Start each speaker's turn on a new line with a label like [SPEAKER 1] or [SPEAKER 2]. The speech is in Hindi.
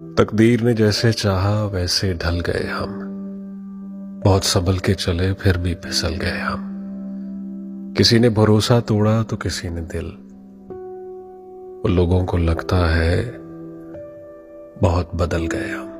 [SPEAKER 1] तकदीर ने जैसे चाहा वैसे ढल गए हम। बहुत संभल के चले फिर भी फिसल गए हम। किसी ने भरोसा तोड़ा तो किसी ने दिल। वो लोगों को लगता है बहुत बदल गए हम।